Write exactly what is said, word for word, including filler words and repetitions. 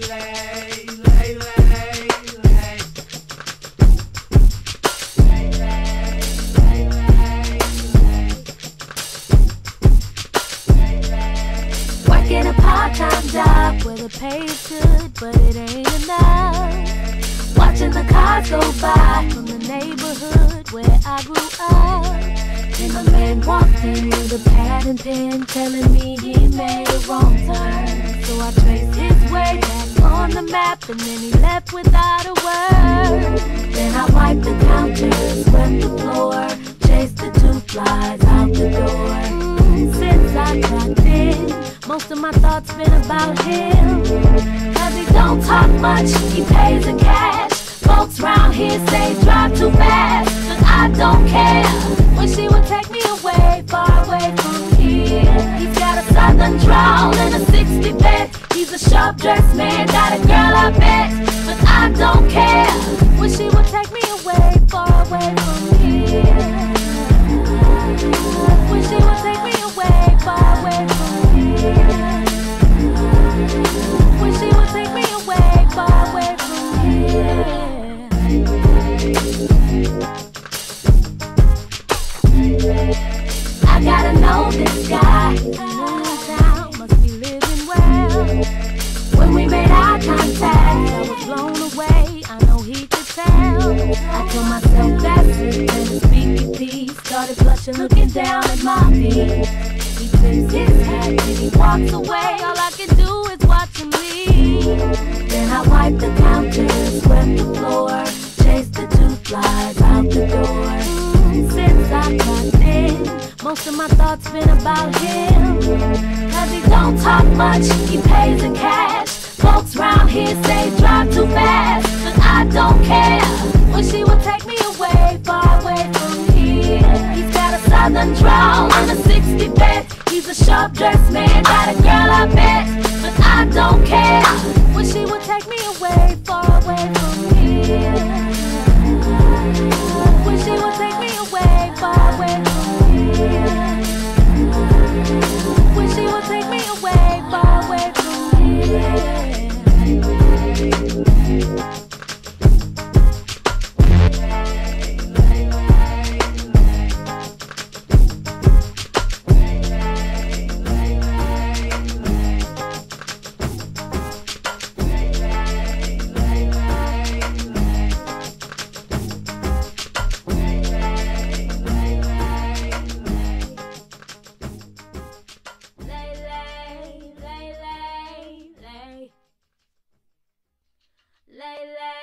Working a part-time job where the pay is good, but it ain't enough. Watching the cars go by from the neighborhood where I grew up. And a man walked in with a pad and pen, telling me he made a wrong turn. So I traced his way back on the map, and then he left without a word. Then I wiped the counters, swept the floor, chased the two flies out the door. Mm, since I clocked in, most of my thoughts been about him. Cause he don't talk much, he pays in cash. Folks round here say drive too fast, but I don't care. Wish he would take me away, far away from here. He's got a southern drawl and a sixty bed. He's a sharp-dressed man, got a girl I bet, but I don't care. Wish he would take me away, far away from here. Wish he would take me away, far away from here. Wish he would take me away, far away from here. I gotta know this guy. Must be living well. When we made eye contact, I was blown away. I know he could tell. I told myself that's it, better speak your piece. Started blushing, looking down at my feet. He tips his hat and he walks away. All I can do is watch him leave. Then I wiped the counter, swept the floor, chased the two flies out the door. Mm, since I got in, most of my thoughts been about him. Cause he don't talk much, he pays in cash. Folks round here say drive too fast, but I don't care. Wish he would take me away, far away from here. He's got a southern drawl and a sixty bed. He's a sharp-dressed man, got a girl I bet, but I don't care. Wish he would take me away, far away from here. Wish he would take me away, far away from here. Wish he would take me away, far away from here. Lay, lay,